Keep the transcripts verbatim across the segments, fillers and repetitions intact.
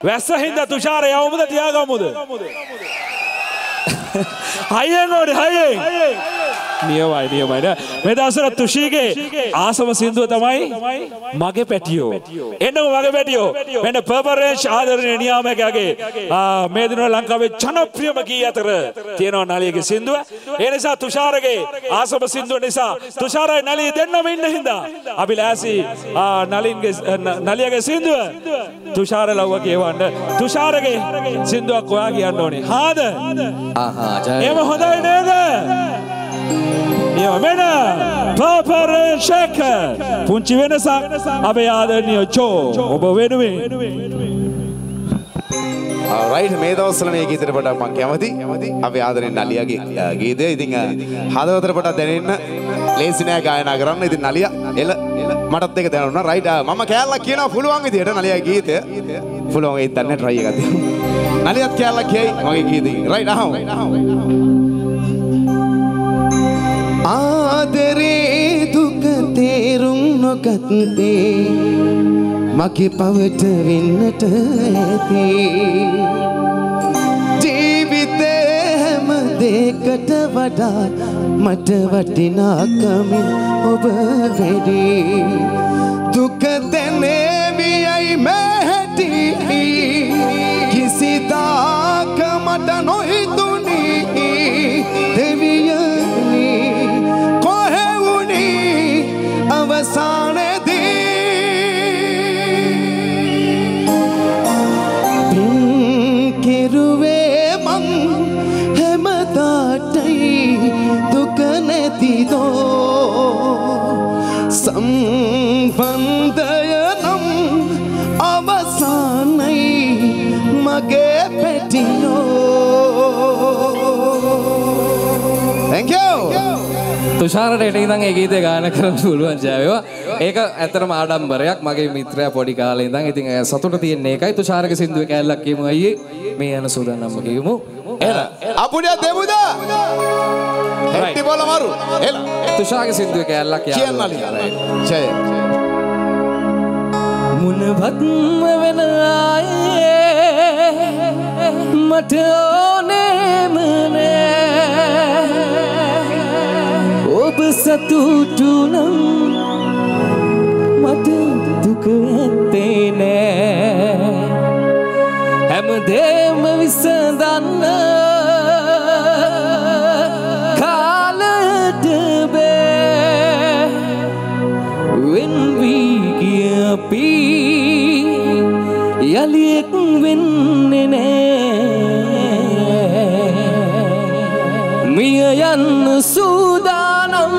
වැස්ස හින්දා තුෂාර යවමුද තියාගමුද? හයියෙන් ඕනේ හයියෙන්. නියමයි නියමයි නේ. මේ දවස්වල තුෂීගේ ආසම සින්දුව තමයි මගේ පැටියෝ. එන්නම මගේ පැටියෝ. මෙන්න පර්පල් රේන්ජ් ආදරණීය නියාමකයාගේ මේ දිනවල ලංකාවේ ජනප්‍රියම ගී අතර තියෙනවා නලියගේ සින්දුව. ඒ නිසා තුෂාරගේ ආසම සින්දුව නිසා තුෂාරයි නලිය දෙන්නම ඉන්න හින්දා අපි ලෑසි නලින්ගේ නලියගේ සින්දුව තුෂාර ලව්ව කියවන්න. තුෂාරගේ සින්දුවක් ඔයා කියන්න ඕනේ. හාද? ආහා ජය. එහෙම හොඳයි නේද? නියම මෙන්න පර්පල් රේන්ජ් එක පුංචි වෙනසක් අපේ ආදරණීය චෝ ඔබ වෙනුවෙන්. alright මේ දවස්වල මේ ගීතෙට පොඩක් මම කැමති. අපි ආදරෙන් නලියාගේ ගීතය. ඉතින් හදවතට පොඩක් දැනෙන්න ලේසි නෑ ගායනා කරන්න. ඉතින් නලියා එල මටත් එක දැනුණා. රයිට් මම කෑල්ලක් කියනවා පුළුවන් විදියට නලියාගේ ගීතය. පුළුවන් ඒත් දන්නේ try එකක් දෙන්න. නලියත් කෑල්ලක් කියයි මගේ ගීතේ. රයිට් අහමු. ආදරේ දුක තේරුම් නොගත්තේ මගේ පවට වෙන්නට ඇති ජීවිතේ හැම දෙයකට වඩා මට වටිනාකමින් ඔබ වැඩි දුක දැනෙවියයි මැහැටි කිසිදාක මට නොහිතුනි දෙවියනි කොහෙවුනි අවසානයේදී පින් කෙරුවේ මං හැමදාටයි දුක නැතිදෝ සම්බන්ධය නම් අවසානයි මගේ පැටියෝ. Thank you. තුෂාරට එට ඉඳන් ඒ ගීතය ගායනා කරන්න පුළුවන් ජය වේවා. ඒක ඇත්තටම ආඩම්බරයක් මගේ මිත්‍රයා පොඩි කාලේ ඉඳන්. ඉතින් සතුට තියෙන එකයි තුෂාරගේ සින්දුවේ කැලලක් කියමු අයියේ. මේ යන සූදානම්ම කියමු. එල අපුඩිය දෙමුද? හෙට්ටි බෝල මරු. එල තුෂාරගේ සින්දුවේ කැලලක් කියන්නලි. ජය. මුනවත්ම වෙන ආයේ මට ඕනෙම නෑ ඔබ සතුටු නම් මට දුක ඇත්තේ නෑ හැමදේම විසඳන්න කාලට බෑ වෙන් වී ගිය අපි යලියෙක් වෙන්නේ නෑ මිය යන්න සූදානම්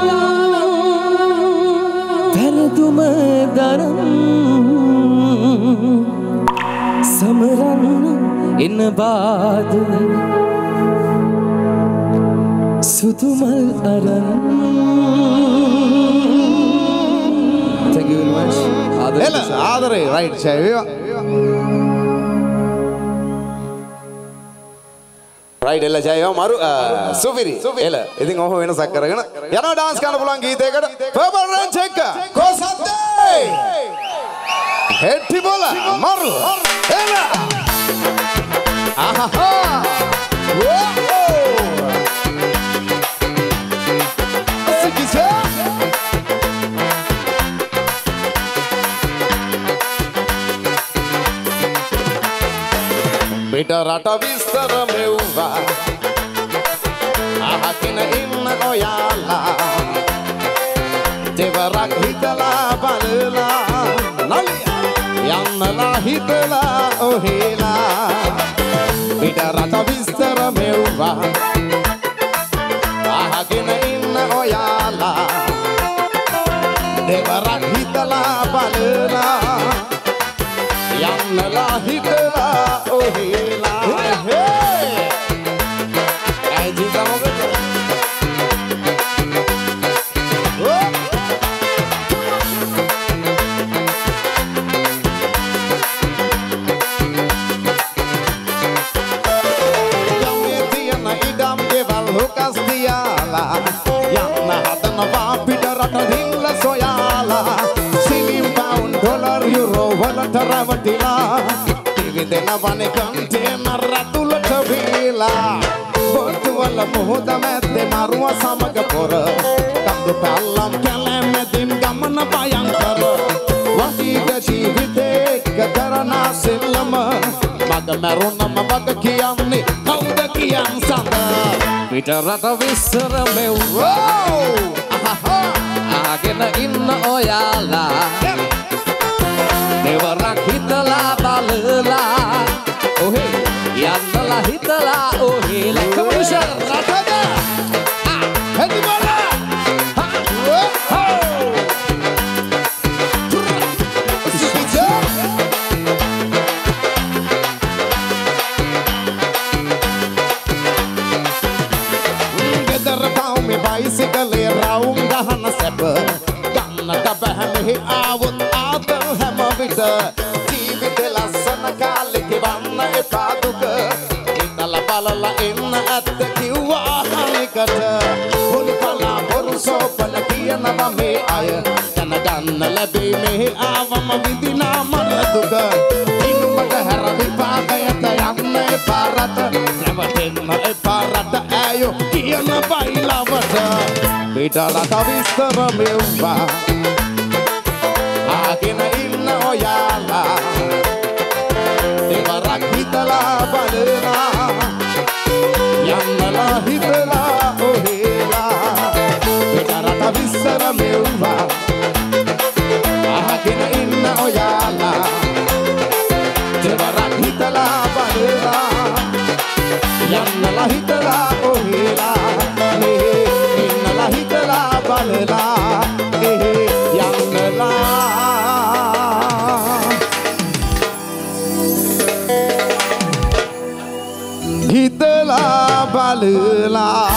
පැරදුම දරම් සමරන්න එන බාද සුදුමල් අරන්. Thank you very much. එල ආදරේ රයිට් ජය වේවා. රයිට් එල ජය වේවා මරු සුපිරි එල. ඉතින් ඔහොම වෙනසක් කරගෙන යනවා ඩාන්ස් කරන්න පුළුවන් ගීතයකට. පර්පල් රේන්ජ් එක කොසද්දේ හෙට්ටි බෝල මරු එල ආහා වෝ සිකිසා පිට රට විස්තර මෙව්වා අහගෙන ඉන්න ඔයාලා දෙවරක් හිතලා බලලා නලියා යන්නලා හිතලා ඔහෙලා පිට රට විස්තර මෙව්වා අහගෙන ඉන්න ඔයාලා දෙවරක් හිතලා බලලා යන්නලා හිතලා ඔහෙලා හේ ඇයි මොකද යම්ේ තියන ඉඩම් ගෙවල් හුකස් දියාලා යන්න හදනවා පිට රට දිල්ල සොයාලා සිලිම් පවුන්ඩ් ඩොලර් යුරෝ වලට රැවටිලා තියෙනවනේ කන්ටේනර් රතුලට වීලා බොට්ටුවල මුහුද මැද්දේ මරුව සමග පොර කඳු පැල්ලම් කැලෑමැදින් ගමන භයංකර වටීක ජීවිතේ කරන සෙල්ලම මග මැරුණම වග කියන්නේ කවුද කියන් සඳ පිට රට විස්සර මෙව්වා ආගෙන ඉන්න ඔයාලා දෙවරක් හිතලා බලලා ඔහේ යන්නලා හිතලා ඔහේ ලකමනිෂා රටද හැදි බල බයිසිකලේ රවුම් ගහන සැප ගන්නට බැහැ මෙහි ආවොත් ආදල් හැම විට ජීවිතේ ලස්සන කාලෙ ගෙවන්න එපා දුක ඉඳලා බලලා එන්න ඇත්ත කිව්වා අනිකට පොලි පලා බොරු සෝපන කියනවා මේ අය දැනගන්න ලැබේ මෙහි ආවම විඳිනා මන දුක ඉන්නමට හැර විපාකයට යන්න එපා රට නැවතෙන්න එපා රට ඇයෝ කියන බයිලවට පිටලක විස්තර මෙව්වා ආගෙන ඉන්න ඔයාලා දෙවරක් හිතලා බලලා යන්නලා හිතලා ඔහෙලා පිටරට විස්තර මෙව්වා ආගෙන ඉන්න ඔයාලා දෙවරක් හිතලා බලලා යන්නලා හිතලා ඔහෙලා මේ ඉන්නලා හිතලා බලලා ඒ යන්නලා හිතලා බලලා